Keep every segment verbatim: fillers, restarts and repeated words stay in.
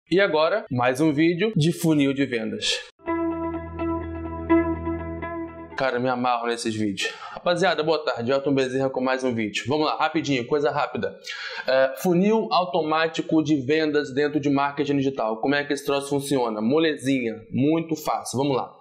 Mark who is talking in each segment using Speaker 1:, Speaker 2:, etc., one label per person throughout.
Speaker 1: E agora, mais um vídeo de funil de vendas. Cara, me amarro nesses vídeos. Rapaziada, boa tarde. Elton Bezerra com mais um vídeo. Vamos lá, rapidinho, coisa rápida. É, funil automático de vendas dentro de marketing digital. Como é que esse troço funciona? Molezinha, muito fácil. Vamos lá.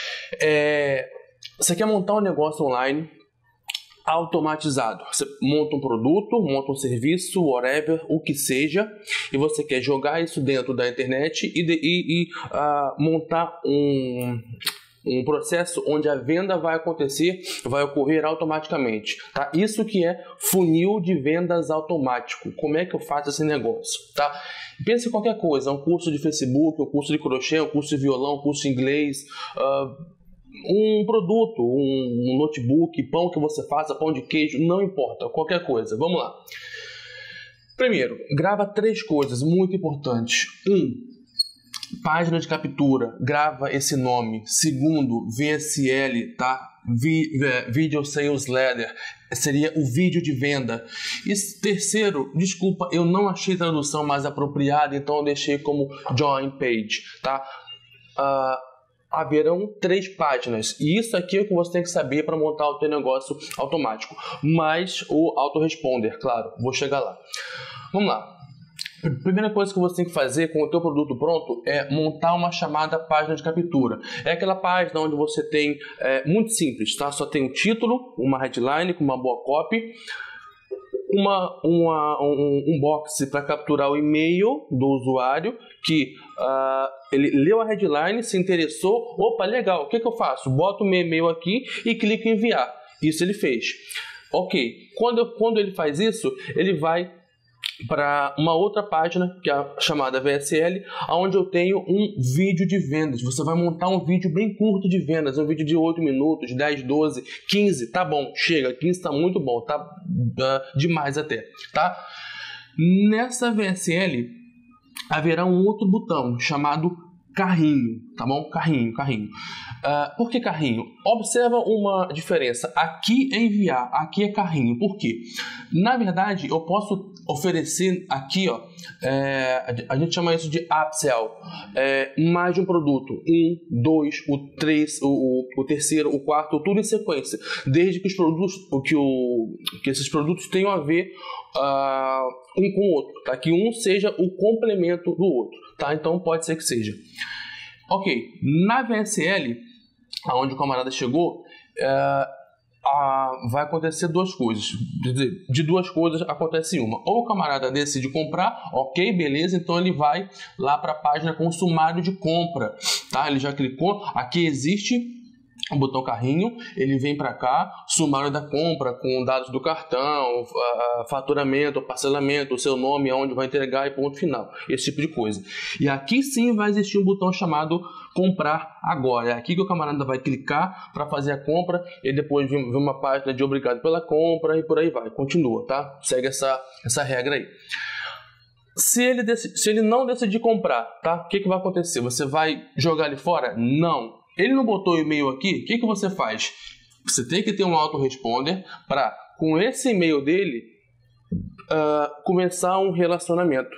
Speaker 1: É, você quer montar um negócio online automatizado. Você monta um produto, monta um serviço, whatever, o que seja, e você quer jogar isso dentro da internet e, de, e, e uh, montar um... um processo onde a venda vai acontecer, vai ocorrer automaticamente, tá? Isso que é funil de vendas automático. Como é que eu faço esse negócio, tá? Pense em qualquer coisa, um curso de Facebook, um curso de crochê, um curso de violão, um curso de inglês, uh, um produto, um, um notebook, pão que você faça, pão de queijo, não importa, qualquer coisa. Vamos lá. Primeiro, grava três coisas muito importantes. Um, página de captura, grava esse nome. Segundo, V S L, tá? Video Sales Letter, seria o vídeo de venda. E terceiro, desculpa, eu não achei tradução mais apropriada, então eu deixei como Join Page, tá? Uh, haverão três páginas, e isso aqui é o que você tem que saber para montar o teu negócio automático, mais o autoresponder, claro, vou chegar lá. Vamos lá. Primeira coisa que você tem que fazer com o teu produto pronto é montar uma chamada página de captura. É aquela página onde você tem, é, muito simples, tá? Só tem um título, uma headline com uma boa copy, uma, uma, um, um box para capturar o e-mail do usuário que uh, ele leu a headline, se interessou, opa, legal, o que, que eu faço? Boto o meu e-mail aqui e clico em enviar. Isso ele fez. Ok, quando, quando ele faz isso, ele vai para uma outra página, que é a chamada V S L, onde eu tenho um vídeo de vendas. Você vai montar um vídeo bem curto de vendas, um vídeo de oito minutos, dez, doze, quinze, tá bom, chega, quinze tá muito bom, tá uh, demais até, tá? Nessa V S L haverá um outro botão chamado carrinho, tá bom? Carrinho, carrinho. Uh, por que carrinho? Observa uma diferença. Aqui é enviar, aqui é carrinho. Por quê? Na verdade, eu posso oferecer aqui, ó, é, a gente chama isso de upsell, é, mais de um produto. Um, dois, o três, o, o, o terceiro, o quarto, tudo em sequência. Desde que os produtos, que, o, que esses produtos tenham a ver uh, um com o outro, tá? Que um seja o complemento do outro, tá? Então pode ser que seja. Ok, na V S L, aonde o camarada chegou, é, a, vai acontecer duas coisas. De, de duas coisas acontece uma. Ou o camarada decide comprar, ok, beleza, então ele vai lá para a página com o sumário de compra, tá? Ele já clicou, aqui existe o botão carrinho, ele vem para cá, sumário da compra com dados do cartão, faturamento, parcelamento, o seu nome, aonde vai entregar e ponto final, esse tipo de coisa. E aqui sim vai existir um botão chamado comprar agora. É aqui que o camarada vai clicar para fazer a compra e depois vem uma página de obrigado pela compra e por aí vai, continua, tá? Segue essa, essa regra aí. Se ele, decide, se ele não decidir comprar, tá? O que, que vai acontecer? Você vai jogar ele fora? Não. Ele não botou o e-mail aqui, o que, que você faz? Você tem que ter um autoresponder para, com esse e-mail dele, uh, começar um relacionamento.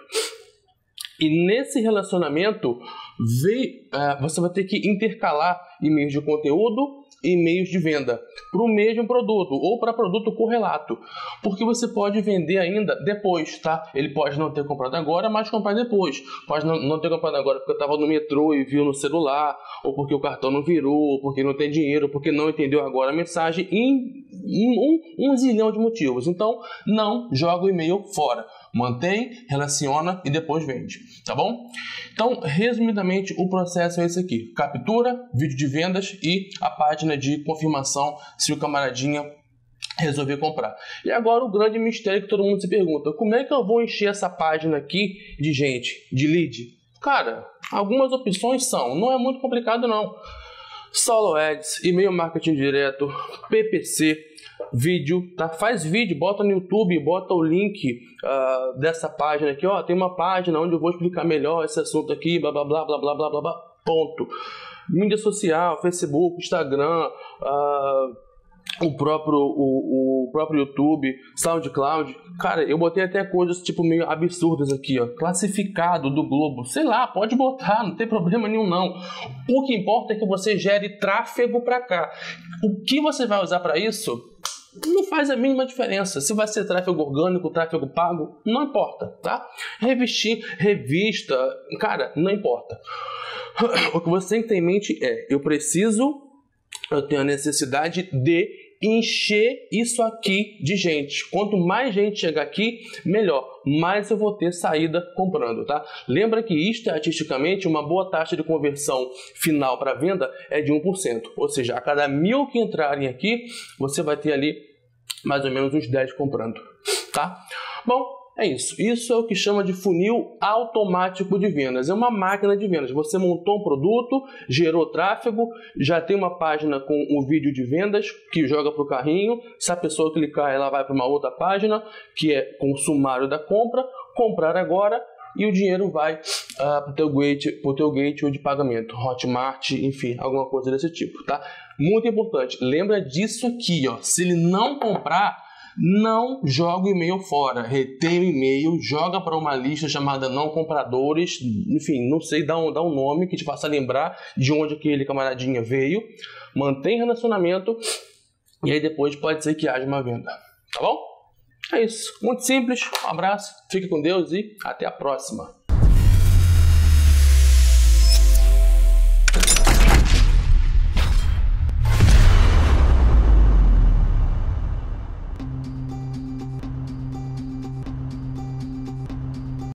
Speaker 1: E nesse relacionamento, vê, uh, você vai ter que intercalar e-mails de conteúdo e e-mails de venda para o mesmo produto ou para produto correlato, porque você pode vender ainda depois, tá? Ele pode não ter comprado agora, mas comprar depois. Pode não, não ter comprado agora porque estava no metrô e viu no celular, ou porque o cartão não virou, ou porque não tem dinheiro, ou porque não entendeu agora a mensagem, em um, um, um zilhão de motivos. Então, não joga o e-mail fora. Mantém, relaciona e depois vende, tá bom? Então, resumidamente, o processo é esse aqui. Captura, vídeo de vendas e a página de confirmação se o camaradinha resolver comprar. E agora o grande mistério que todo mundo se pergunta: como é que eu vou encher essa página aqui de gente, de lead? Cara, algumas opções são, não é muito complicado não. Solo Ads, e-mail marketing direto, P P C, vídeo, tá? Faz vídeo, bota no YouTube, bota o link uh, dessa página aqui, ó, tem uma página onde eu vou explicar melhor esse assunto aqui, blá blá blá blá blá blá blá, blá ponto. Mídia social, Facebook, Instagram, uh, o próprio, o, o próprio YouTube, SoundCloud. Cara, eu botei até coisas tipo meio absurdas aqui, ó. Classificado do Globo. Sei lá, pode botar, não tem problema nenhum não. O que importa é que você gere tráfego para cá. O que você vai usar para isso não faz a mínima diferença. Se vai ser tráfego orgânico, tráfego pago, não importa, tá? Revistir, revista, cara, não importa. O que você tem que ter em mente é, eu preciso, eu tenho a necessidade de encher isso aqui de gente. Quanto mais gente chegar aqui, melhor. Mais eu vou ter saída comprando, tá? Lembra que estatisticamente uma boa taxa de conversão final para venda é de um por cento. Ou seja, a cada mil que entrarem aqui, você vai ter ali mais ou menos uns dez comprando, tá? Bom, é isso. Isso é o que chama de funil automático de vendas. É uma máquina de vendas. Você montou um produto, gerou tráfego, já tem uma página com um vídeo de vendas que joga para o carrinho. Se a pessoa clicar, ela vai para uma outra página que é com o sumário da compra, comprar agora, e o dinheiro vai uh, para o teu gateway, pro teu gateway de pagamento, Hotmart, enfim, alguma coisa desse tipo, tá? Muito importante. Lembra disso aqui, ó. Se ele não comprar, não joga o e-mail fora, retém o e-mail, joga para uma lista chamada não compradores, enfim, não sei, dá um, dá um nome que te faça lembrar de onde aquele camaradinha veio, mantém relacionamento e aí depois pode ser que haja uma venda, tá bom? É isso, muito simples, um abraço, fique com Deus e até a próxima.